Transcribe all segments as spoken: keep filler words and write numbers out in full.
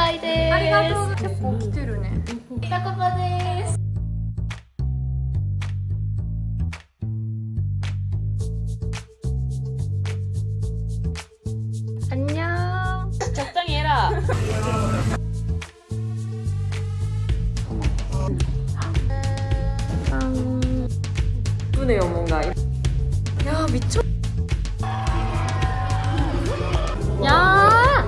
使いです。 ありがとう。結構来てるね。 タコパです。안녕。적당히해라。 뿌네요 뭔가. 야 미쳐. 야.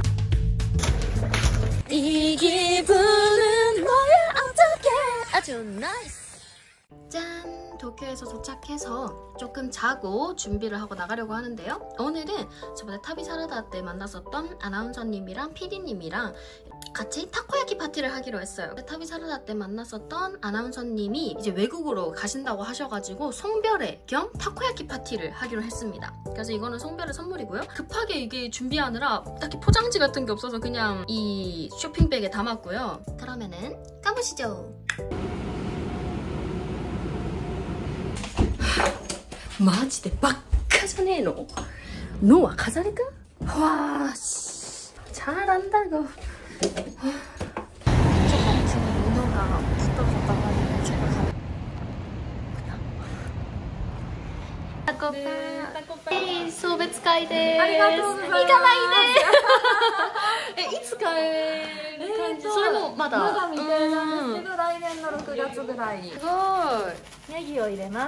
이 기분은 뭐야 어떡해. 아주 나이스. 짠! 도쿄에서 도착해서 조금 자고 준비를 하고 나가려고 하는데요. 오늘은 저번에 타비사라다 때 만났었던 아나운서님이랑 피디님이랑 같이 타코야키 파티를 하기로 했어요. 타비사라다 때 만났었던 아나운서님이 이제 외국으로 가신다고 하셔가지고 송별회 겸 타코야키 파티를 하기로 했습니다. 그래서 이거는 송별회 선물이고요. 급하게 이게 준비하느라 딱히 포장지 같은 게 없어서 그냥 이 쇼핑백에 담았고요. 그러면은 가보시죠. 마지대 바카잖아요. 너와 가자리까? 와, 씨, 잘한다고. 지금 민호가 붙어졌다고 하는데 제가 가. 타코파. 네, 소베츠카이です。 ありがとうございます。 行かないで。え、いつ帰る感じ？それもまだ。 まだ未定なんですけど、来年のろくがつぐらいに。 すごい。 ネギを入れます。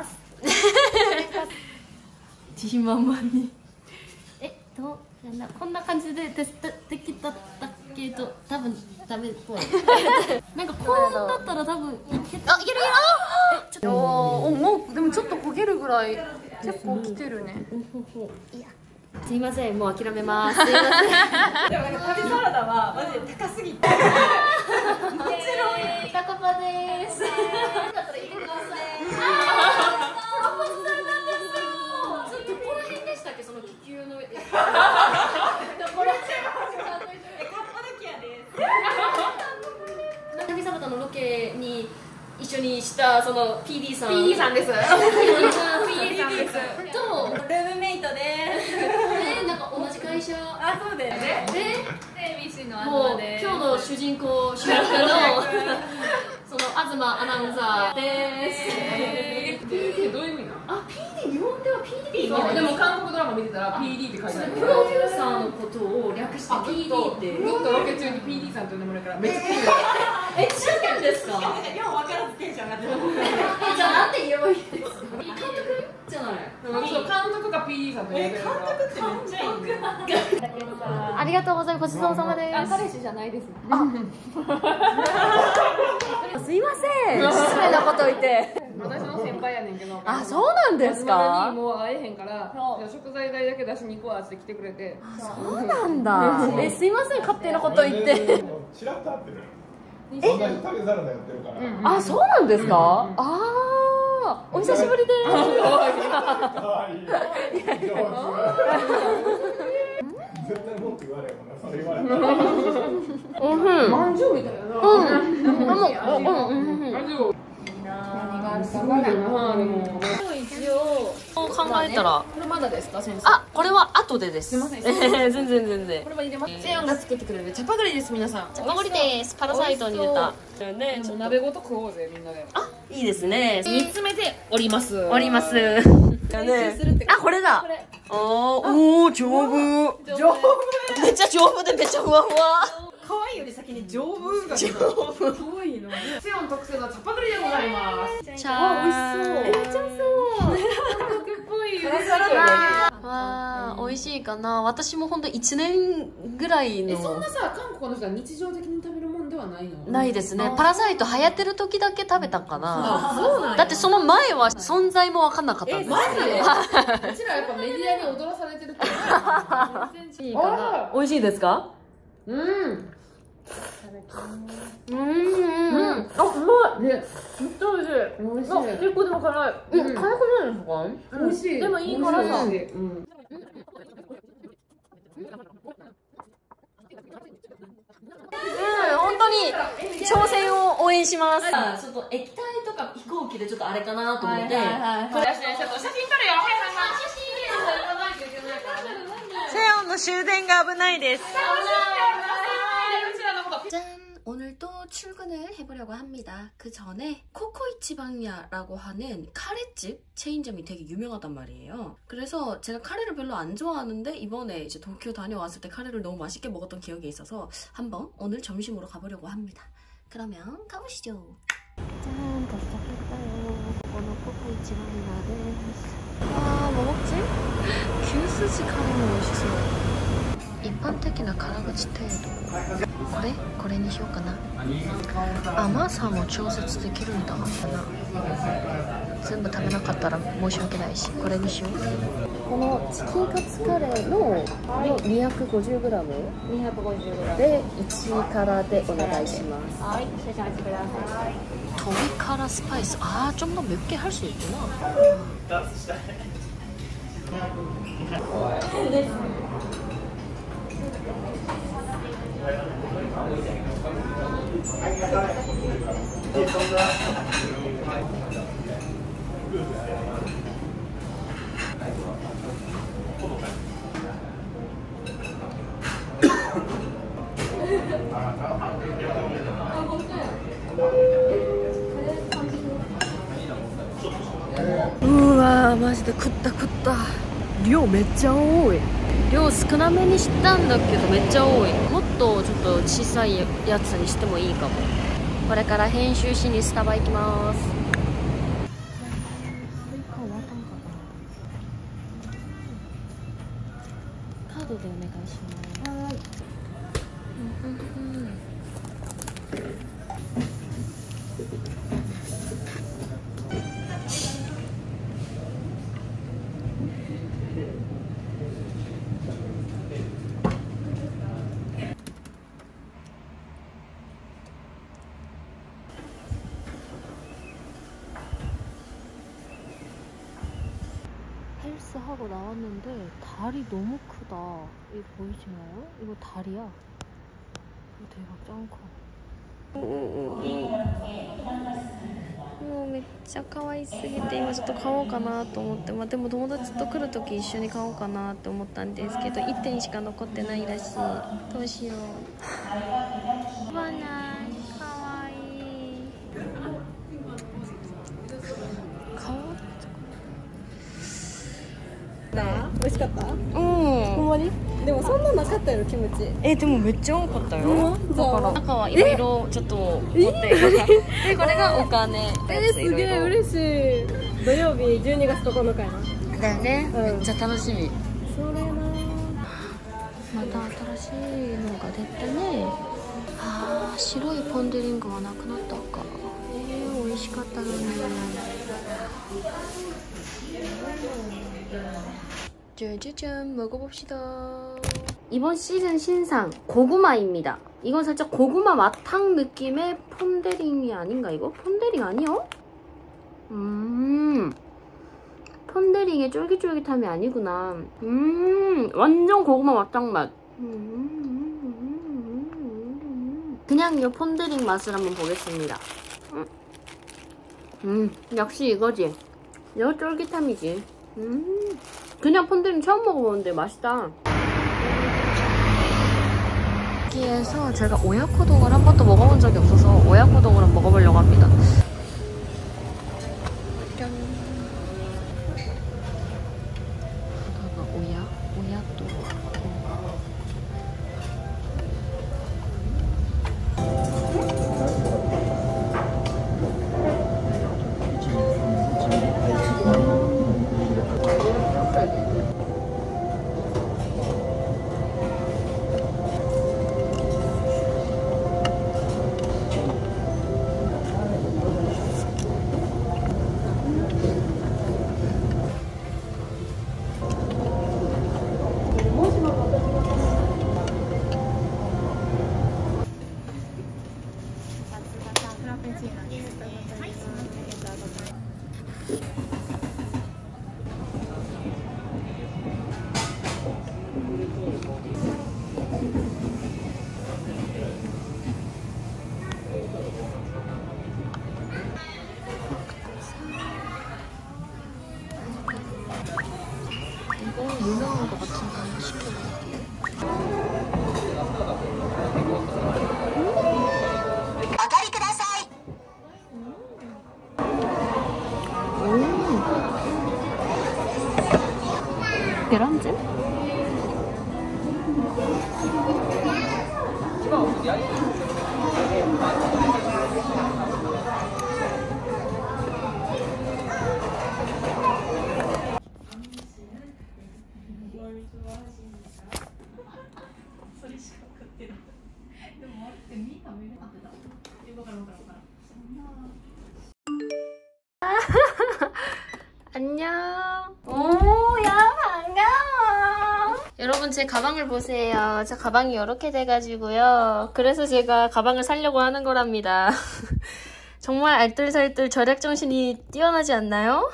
自信満々に。え、どうなんだこんな感じででできたったけど多分ダメっぽい。なんかこうだったら多分いけた。あ、いけるよ。え、ちょっと。 おお、もうでもちょっと焦げるぐらい結構来てるね。 いや。すいません、もう諦めます。すいません。 でもなんか旅サラダはマジで高すぎて。もちろん。 タコパです。だったらいてください。その気球の上で。ところ。旅サラダのロケに一緒にしたその ピーディー さん。 ピーディー さんです。ピーディー さんです。 とルームメイトです。 ね、なんか同じ会社。 あ、そうですね。 で、 エービーシー のもう東です。 今日の主人公主役のその東アナウンサーです。 ピーディー どういう意味なの？ あ、ピーディー 日本では ピーディーそう、でも韓国ドラマ見てたら ピーディー って書いてある。 プロデューサーのことを略して ピーディー って。 ずっとロケ中に ピーディー さんと呼んでもらうからめっちゃ気になる。 え、違うんですか？ よう分からずテンション上がってる。 じゃあなんて言えばいいですか？監督じゃない。 そう、監督が ピーディー さんと呼んでるから。監督ってめっちゃいいね。 ありがとうございます。ごちそうさまです。 あ、彼氏じゃないです。 すいません。失礼なこと言って。 私の先輩やねんけど。 あ、そうなんですか？ もう会えへんから、じゃあ食材代だけ出しに行こうわって来てくれて。 そうなんだ。え、すいません、勝手なこと言って。 ちらっと会ってる。同じ旅サラダやってるから。 あ、そうなんですか？ああ、お久しぶりです。 可愛い。上手。絶対文句言われへんもんな、それ言われたら。 うん。 まんじゅうみたいな。 うん。うん。うん。 何があるかな。でも一応考えたら。 これまだですか、先生？ あ、これは後でです。 すみません。 全然全然。 これも入れます。セヨンが作ってくれるチャパグリです、皆さん。 チャパグリです。パラサイトに入れた。 ね、もう鍋ごと食おうぜ、みんなで。 あ、いいですね。 煮詰めております。 おります。あ、これだ。おー、おー、丈夫。 丈夫。 めっちゃ丈夫でめっちゃふわふわ。 可愛いより先に丈夫が。丈夫。可愛いの。セヨン特製のチャパグリでございます。 ちゃー。 美味しそう。めっちゃそう。韓国っぽい。 わー、美味しいかな。私も本当一年ぐらいの。 え、そんなさ、韓国の人は日常的に食べるもんではないの？ ないですね。パラサイト流行ってる時だけ食べたかな。 そうなんや。 だってその前は存在も分かんなかったんです。 え、マジで？うちらやっぱメディアに踊らされてるって。 いいかな。美味しいですか？ うん。 うん。 あ、うまい。ね、めっちゃ美味しい。美味しい。結構でも辛い。 うん、辛くないですか？ 美味しい。でもいい辛さ。うん。 本当に挑戦を応援します。ちょっと液体とか飛行機でちょっとあれかなと思って。これちょっと写真撮るよ。セヨンの終電が危ないです。じゃ 출근을 해보려고 합니다. 그 전에 코코이치방야라고 하는 카레집 체인점이 되게 유명하단 말이에요. 그래서 제가 카레를 별로 안 좋아하는데 이번에 이제 도쿄 다녀왔을 때 카레를 너무 맛있게 먹었던 기억이 있어서 한번 오늘 점심으로 가보려고 합니다. 그러면 가보시죠. 짠, 도착했어요. 오늘 코코이치방야です. 와, 뭐 먹지?牛すじ 카레는 맛있어요. 일반적인 가라구치程度。これこれにしようかな。甘さも調節できるんだな。全部食べなかったら申し訳ないし、これにしよう。このチキンカツカレーの にひゃくごじゅうグラム にひゃくごじゅうグラム でいち辛でお願いします。はい、少々お待ちください。トビ辛スパイス。あー、좀 더 맵게 할 수 있구나. 우와,マジで食った食った。量めっちゃ多い。量少なめにしたんだけどめっちゃ多い。もっとちょっと小さいやつにしてもいいかも。これから編集しにスタバ行きます。カードでお願いします。はい。헬스하고 나왔는데 다리 너무 크다. 이거 보이시나요? 이거 다리야. 이거 대박 짱 커.もうめっちゃ可愛すぎて今ちょっと買おうかなと思って、まあ、でも友達と来るとき一緒に買おうかなって思ったんですけどいってんしか残ってないらしい。どうしよう。わない、かわいい。顔な美味しかった？ うん。 ほんまに？でもそんななかったよキムチ。 えでもめっちゃ多かったよ。 うん、 だから中はいろいろちょっと持ってでこれがお金。 えー、すげえ嬉しい。土曜日じゅうにがつとおかやな。 だよね。 うん、 めっちゃ楽しみ。 それな。 また新しいのが出てね。はあ、白いポン・デ・リングはなくなったか。えー、美味しかったのに。짜자잔 먹어봅시다. 이번 시즌 신상 고구마입니다. 이건 살짝 고구마 마탕 느낌의 폰데링이 아닌가 이거? 폰데링 아니요? 음 폰데링의 쫄깃쫄깃함이 아니구나. 음 완전 고구마 마탕 맛. 음, 그냥 이 폰데링 맛을 한번 보겠습니다. 음, 음 역시 이거지. 이거 쫄깃함이지. 음 그냥 폰데링 처음 먹어보는데 맛있다. 여기에서 제가 오야코동을 한 번도 먹어본 적이 없어서 오야코동을 한번 먹어보려고 합니다. 짠. 여기다가 오야, 오야또. 계란찜? 안녕. 오야 반가워. 여러분 제 가방을 보세요. 제 가방이 이렇게 돼가지고요. 그래서 제가 가방을 사려고 하는 거랍니다. 정말 알뜰살뜰 절약정신이 뛰어나지 않나요?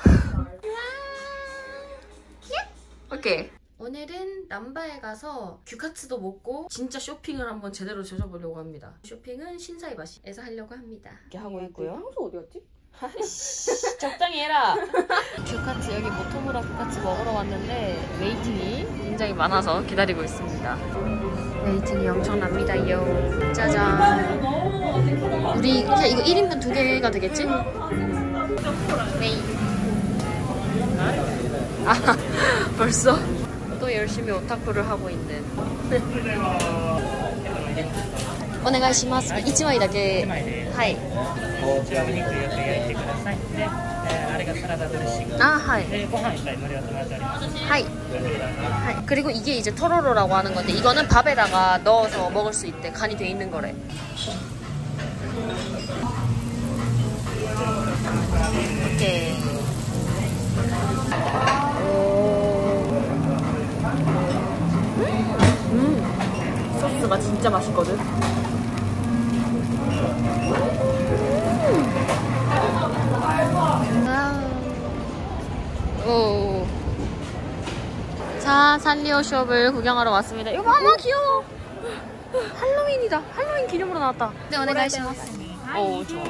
오케이. 오늘은 남바에 가서 규카츠도 먹고 진짜 쇼핑을 한번 제대로 조져보려고 합니다. 쇼핑은 신사이바시에서 하려고 합니다. 이렇게 하고 있고요. 향수 어디 갔지? 아이씨, 적당히 해라. 규카츠, 여기 모토무라 규카츠 먹으러 왔는데 웨이팅이 굉장히 많아서 기다리고 있습니다. 웨이팅이 엄청납니다요. 짜잔. 우리 그냥 이거 일 인분 두 개가 되겠지? 네. 아, 벌써? 또 열심히 오타쿠를 하고 있는. 오네가이시마스. 일枚だけ。はい。 こちらお肉よく焼いてください。で、えーあれがサラダドレッシング。 あ、はい。 で、ご飯一杯無料となっております。 하이. 하이. 그리고 이게 이제 토로로라고 하는 건데 이거는 밥에다가 넣어서 먹을 수 있대. 간이 돼 있는 거래. 오케이. 음. 소스가 진짜 맛있거든. 오. 자, 산리오숍을 구경하러 왔습니다. 이거 너무 귀여워. 할로윈이다. 할로윈 기념으로 나왔다. 네, 오네가이시마스. 오, 좋아.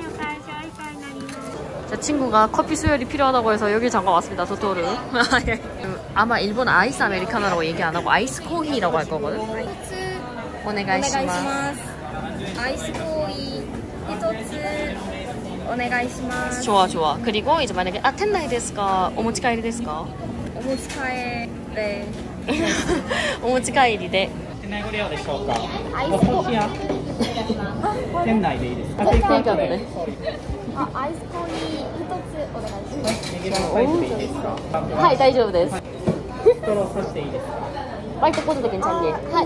제 친구가 커피 수혈이 필요하다고 해서 여기 잠깐 왔습니다. 도토르. 아마 일본 아이스 아메리카노라고 얘기 안 하고 아이스 코히라고 할 거거든. 오네가이시마스. 아이스 코이 히토츠 오네가이시마스. 좋아, 좋아. 그리고 이제 만약에 아, 텐나이 데스까? 오모치카이리 데스까? 오모치카에 네. 오모치카이리 데. 店内ご利用でしょうか。 アイスお寿司や店内でいいですか。 땡겼네. 아, 아이스 코이 히토츠 오네가이시마스. ネギのサイズでいいですか。 하이, 다이조부 데스. ストローさしていいですか。 파이터 꽂아도 괜찮니? 하이.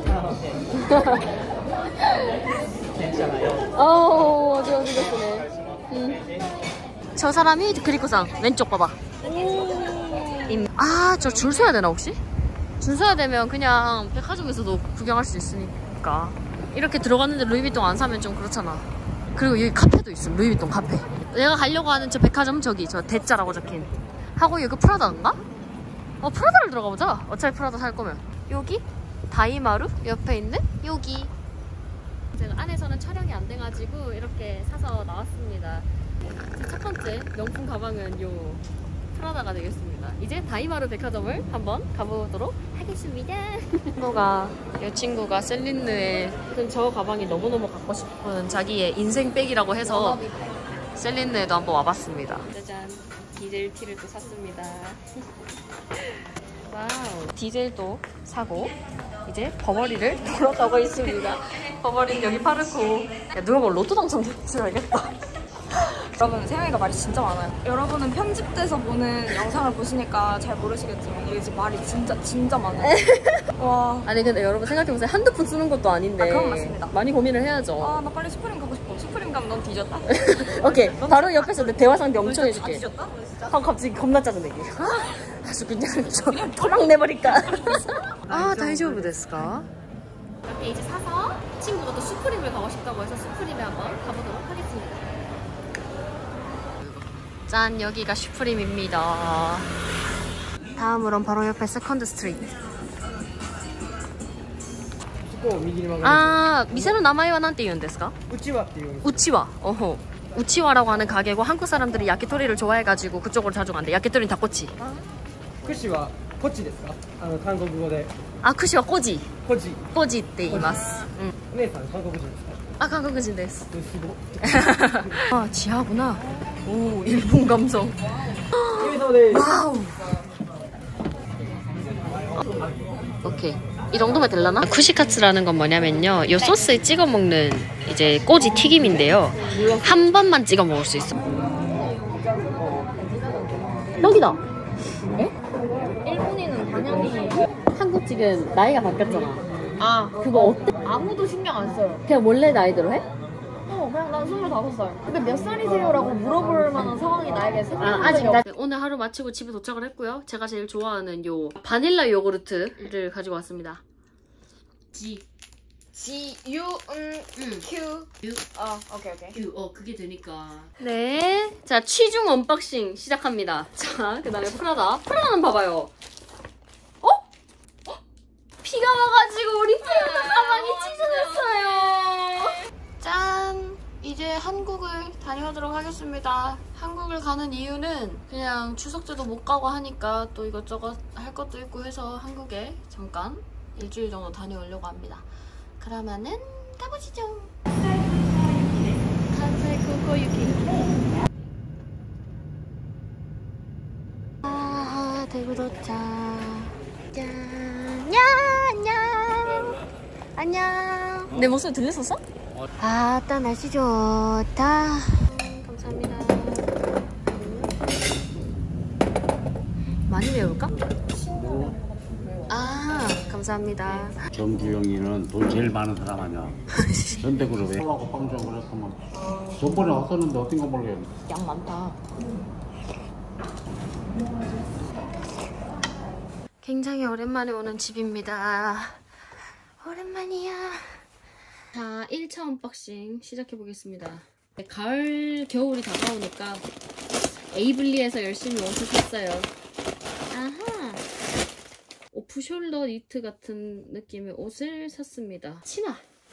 電車内を。 어, 어디 어디 됐네. 음. 저 사람이 그리코상 왼쪽 봐봐. 아, 저 줄 서야 되나 혹시? 줄 서야 되면 그냥 백화점에서도 구경할 수 있으니까. 이렇게 들어갔는데 루이비통 안 사면 좀 그렇잖아. 그리고 여기 카페도 있음. 루이비통 카페. 내가 가려고 하는 저 백화점 저기 저 대자라고 적힌. 하고 여기 프라다인가? 어, 프라다를 들어가 보자. 어차피 프라다 살 거면. 여기 다이마루 옆에 있는 여기. 제가 안에서는 촬영이 안 돼가지고 이렇게 사서 나왔습니다. 첫 번째 명품 가방은 요 프라다가 되겠습니다. 이제 다이마루 백화점을 한번 가보도록 하겠습니다. 친구가, 이 친구가 셀린느의 저 가방이 너무너무 갖고 싶은 자기의 인생 백이라고 해서 셀린느에도 한번 와봤습니다. 짜잔, 디젤 티를 또 샀습니다. 와우. 디젤도 사고 이제 버버리를 돌아가고 있습니다. 버버리는 여기 파르코. 야, 누가 뭐 로또 당첨된 줄 알겠다. 여러분, 세영이가 말이 진짜 많아요. 여러분은 편집돼서 보는 영상을 보시니까 잘 모르시겠지만 이게 지금 말이 진짜 진짜 많아요. 와. 아니 근데 여러분 생각해보세요. 한두 푼 쓰는 것도 아닌데. 아, 그건 맞습니다. 많이 고민을 해야죠. 아, 나 빨리 슈프림 가고 싶어. 슈프림 가면 넌 뒤졌다. 오케이. 바로 옆에서 내 대화 상대 엄청 다 해줄게. 뒤졌다? 너 진짜? 하고 갑자기 겁나 짜증내기. 아주 그냥 저 토막 내버릴까. 아, 다이조부 데스까? 이렇게 이제 사서 친구가 또 슈프림을 가고 싶다고 해서 슈프림에 한번 가보도록 하겠습니다. 짠, 여기가 슈프림입니다. 다음으론 바로 옆에 세컨드 스트리트. そこを右に曲がる。 아, 미세노 나마이와 난때言うんですか? うちわっていう。 우치와. 어허. 우치와라고 하는 가게고 한국 사람들이 야키토리를 좋아해가지고 그쪽으로 자주 간대. 야키토리는 닭꼬치. 串はこっちですか？あの韓国語で。 아, 쿠시와 꼬지. こじ。 꼬지って言います. 응. お姉さん韓国人ですか？ 아, 한국인 데스. すご。 아, 지하구나. 오, 일본 감성. お疲れ様です。 와우. 오케이. 이 정도면 될라나? 쿠시카츠라는 건 뭐냐면요. 이 소스에 찍어 먹는 이제 꼬지 튀김인데요. 한 번만 찍어 먹을 수 있어. 여기다. 에? 일본인은 당연히 한국 지금 나이가 바뀌었잖아. 아 그거 어때? 아무도 신경 안 써요. 그냥 원래 나이대로 해? 어 그냥 난 스물다섯 살. 근데 몇 살이세요라고 물어볼 만한 상황이 나에게 생기는 아, 아직 적이 나... 없- 오늘 하루 마치고 집에 도착을 했고요. 제가 제일 좋아하는 요 바닐라 요구르트를 가지고 왔습니다. G G U N Q U 아 오케이 오케이. U 어 그게 되니까. 네, 자 취중 언박싱 시작합니다. 자 그다음에 프라다. 프라다는 봐봐요. 어? 어? 비가 와가지고 우리 프라다 가방이 찢어졌어요. 짠! 이제 한국을 다녀오도록 하겠습니다. 한국을 가는 이유는 그냥 추석 때도 못 가고 하니까 또 이것저것 할 것도 있고 해서 한국에 잠깐 일주일 정도 다녀오려고 합니다. 그러면은 가보시죠. 간사이 코코유키. 아, 대구 도착. 짠. 야, 안녕. 안녕. 내 목소리 들렸었어? 아따 날씨 좋다. 음, 감사합니다. 많이 배울까? 아 감사합니다. 정주영이는 돈 제일 많은 사람 아니야. 현대그룹에 하고 빵점 그랬으면 저번에 왔었는데 어떤 거 모르겠네. 양 많다. 굉장히 오랜만에 오는 집입니다. 오랜만이야. 자, 일 차 언박싱 시작해보겠습니다. 가을, 겨울이 다가오니까 에이블리에서 열심히 옷을 샀어요. 아하! 오프숄더 니트 같은 느낌의 옷을 샀습니다. 치마!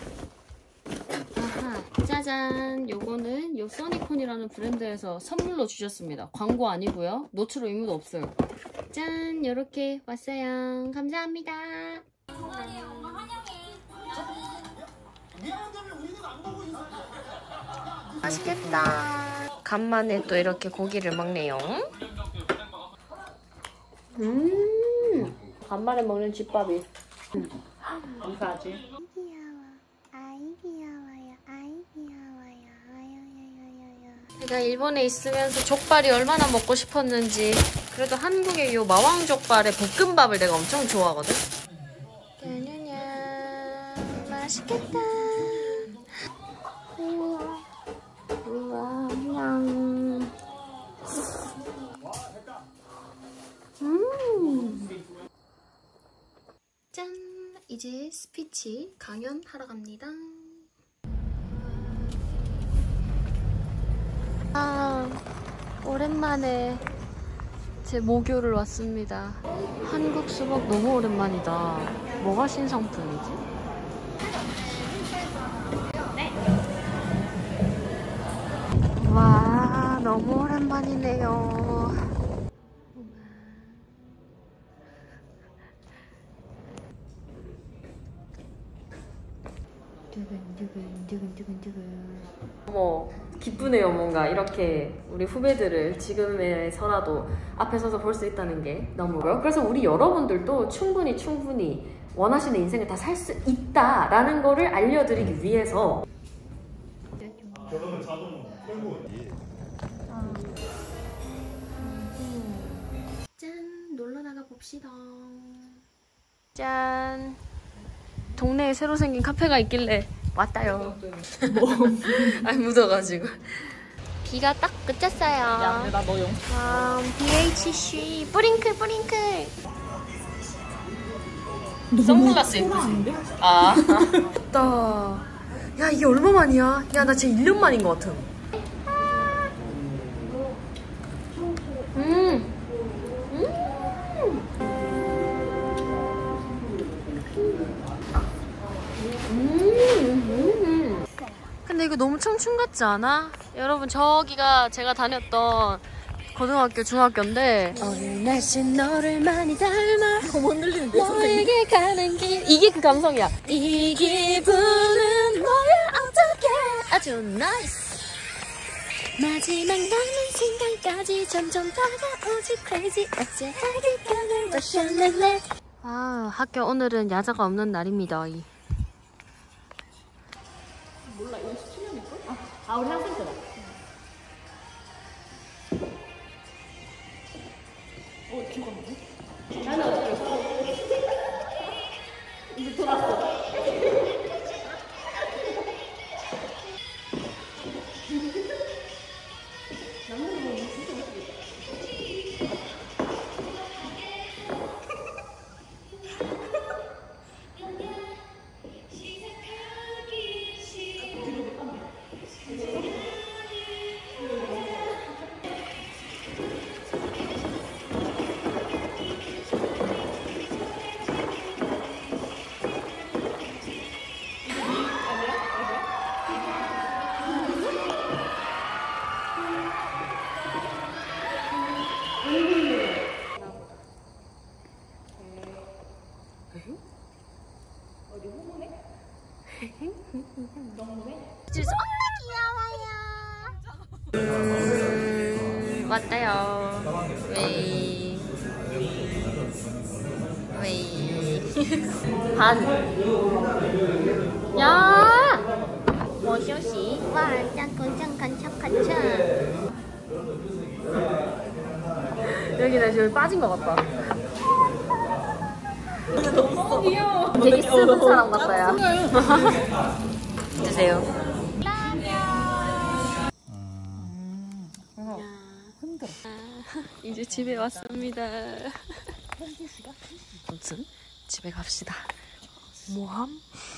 아하! 짜잔! 요거는 요 써니콘이라는 브랜드에서 선물로 주셨습니다. 광고 아니고요. 노출로 의무도 없어요. 짠! 요렇게 왔어요. 감사합니다. 맛있겠다. 간만에 또 이렇게 고기를 먹네요. 음, 간만에 먹는 집밥이. 음. 감사하지. 제가 일본에 있으면서 족발이 얼마나 먹고 싶었는지. 그래도 한국의 요 마왕 족발의 볶음밥을 내가 엄청 좋아하거든. 냐냐냐, 맛있겠다. 우와, 우와, 냥. 음. 짠! 이제 스피치 강연하러 갑니다. 아, 오랜만에 제 모교를 왔습니다. 한국 수박 너무 오랜만이다. 뭐가 신상품이지? 와, 너무 오랜만이네요. 어머, 기쁘네요. 뭔가 이렇게 우리 후배들을 지금에서라도 앞에 서서 볼 수 있다는 게 너무. 그래서 우리 여러분들도 충분히 충분히 원하시는 인생을 다 살 수 있다라는 거를 알려드리기 위해서. 저는 자동 끌고. 짠! 놀러 나가 봅시다. 짠! 동네에 새로 생긴 카페가 있길래 왔다요. 뭐? 아니 묻어가지고. 비가 딱 그쳤어요. 야, 근데 나 너 영. 와, 비에이치씨 뿌링클 뿌링클. 선글라스 예쁘지? 아. 나. 야 이게 얼마만이야? 야 나 진짜 일 년 만인 것 같아. 음. 음. 근데 이거 너무 청춘 같지 않아? 여러분 저기가 제가 다녔던 고등학교 중학교인데 어느 날씨 너를 많이 닮아 너무 흔들리는데 너에게 가는 길 이게 그 감성이야. 이 기분은 뭐야 어떡해 아주 나이스. 마지막 남은 순간까지 점점 다가오지 crazy 어째 하기까지 더 샬랄라. 아, 학교 오늘은 야자가 없는 날입니다. 이. 몰라, 이거 십칠 년일걸? 아, 아, 우리 학생 때다. 어, 기억 안 나네? 나는 어떻게 했어? 이제 돌았어. 주스 엄마 귀여워요. 음, 왔다요. 웨이 웨이 반. 야. 뭐쇼시? 와, 짱짱 간착 간착. 여기 나 지금 빠진 것 같다. 너무 귀여워. 되게 쓰는 사람 같아요. 드세요. 힘들어. 이제 집에 왔습니다. 아무튼 집에 갑시다. 뭐함?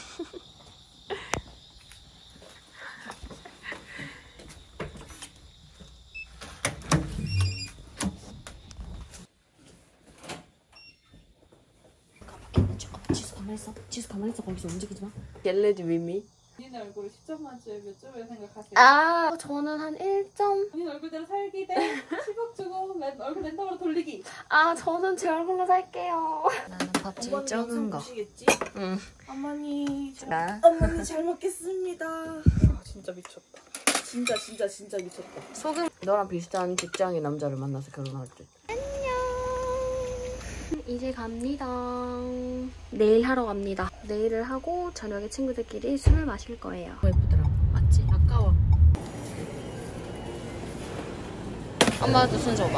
지수 가만히 있어. 지수 가만히 있어. 거기서 움직이지 마. 겟레디 위미. 본인 얼굴을 십 점 만점에 몇 점을 생각하세요? 아, 저는 한 일 점. 본인 얼굴대로 살기 대 십억 주고 맨 얼굴 랜덤으로 돌리기. 아, 저는 제 얼굴로 살게요. 나는 밥 제일 적은 거. 보시겠지? 응. 어머니 잘, 나. 어머니 잘 먹겠습니다. 아, 진짜 미쳤다. 진짜 진짜 진짜 미쳤다. 소금. 너랑 비슷한 직장의 남자를 만나서 결혼할 때. 이제 갑니다. 내일 하러 갑니다. 내일을 하고 저녁에 친구들끼리 술을 마실 거예요. 너무 예쁘더라. 맞지? 아까워. 엄마도 손 줘봐.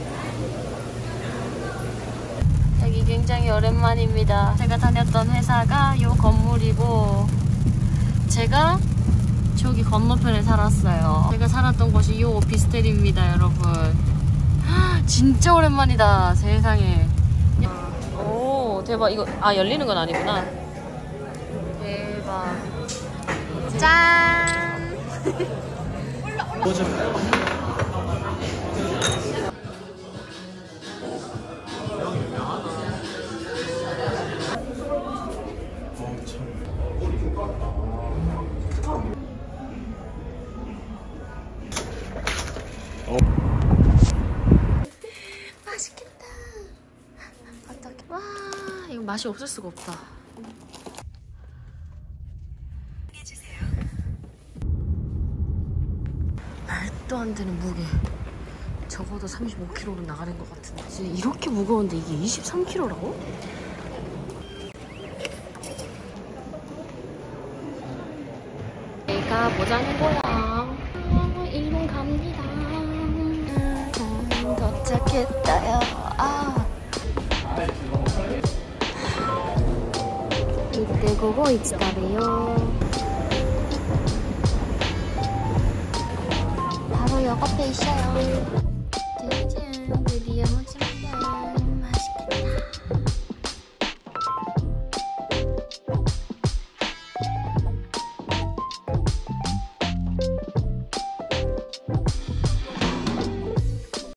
여기 굉장히 오랜만입니다. 제가 다녔던 회사가 이 건물이고 제가 저기 건너편에 살았어요. 제가 살았던 곳이 이 오피스텔입니다, 여러분. 진짜 오랜만이다, 세상에. 오, 대박. 이거 아 열리는 건 아니구나. 대박. 짠. 맛있겠다. 어떡해. 와, 이거 맛이 없을 수가 없다. 말도 안 되는 무게. 적어도 삼십오 킬로그램로 나가는 것 같은데. 진짜 이렇게 무거운데 이게 이십삼 킬로그램라고? 내가 보자는 거야. 아, 일본 갑니다. 음, 도착했다요. 아. 이때 고고 이치다래요. 바로 역 앞에 있어요. 짜잔, 드디어 오지.